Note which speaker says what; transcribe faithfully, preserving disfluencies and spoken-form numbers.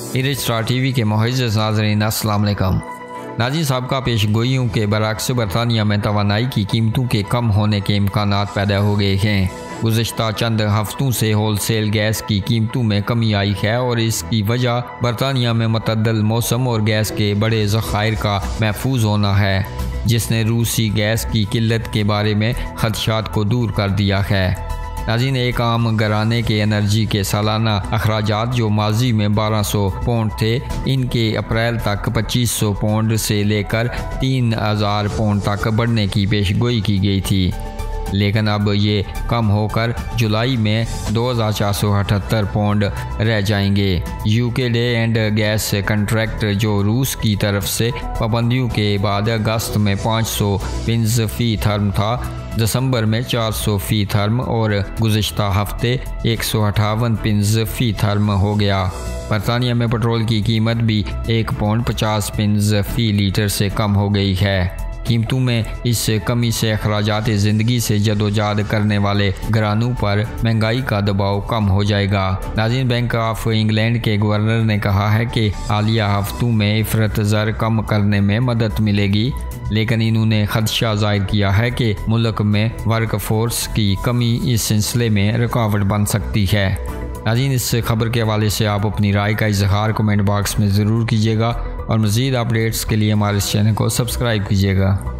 Speaker 1: इरिज star TV के मुअज़्ज़ज़ नाज़रीन अस्सलाम वालेकुम। नाज़रीन साहब का पेश गोइयों के बरअक्स बरतानिया में तवानाई की कीमतों के कम होने के इम्कानात पैदा हो गए हैं। गुज़श्ता चंद हफ्तों से होल सेल गैस की कीमतों में कमी आई है और इसकी वजह बरतानिया में मतअद्दल मौसम और गैस के बड़े ज़खायर का महफूज होना है, जिसने रूसी गैस की किल्लत के बारे में खदशात को दूर कर दिया है। नाज़रीन एक आम घराने के एनर्जी के सालाना अखराजात जो माजी में बारह सौ पौंड थे, इनके अप्रैल तक पच्चीस सौ पौंड से लेकर तीन हज़ार पौंड तक बढ़ने की पेशगोई की गई थी, लेकिन अब ये कम होकर जुलाई में दो हज़ार चार सौ अठहत्तर पौंड रह जाएंगे। यूके डे एंड गैस कंट्रैक्ट जो रूस की तरफ से पाबंदियों के बाद अगस्त में पाँच सौ पिंस फी थर्म था, दिसंबर में चार सौ फी थर्म और गुज़श्ता हफ्ते एक सौ अठावन पिंस फी थर्म हो गया। बरतानिया में पेट्रोल की कीमत भी एक पौंड पचास पिंस फी लीटर से कम हो गई है। कीमतों में इस कमी से अखराजात ज़िंदगी से जदोजहद करने वाले घरानों पर महंगाई का दबाव कम हो जाएगा। नाज़रीन बैंक ऑफ इंग्लैंड के गवर्नर ने कहा है कि हालिया हफ्तों में इफ़रत ज़र कम करने में मदद मिलेगी, लेकिन इन्होंने खदशा जाहिर किया है कि मुल्क में वर्क फोर्स की कमी इस सिलसिले में रुकावट बन सकती है। नाज़रीन इस खबर के हवाले से आप अपनी राय का इजहार कमेंट बॉक्स में ज़रूर कीजिएगा और मज़ीद अपडेट्स के लिए हमारे इस चैनल को सब्सक्राइब कीजिएगा।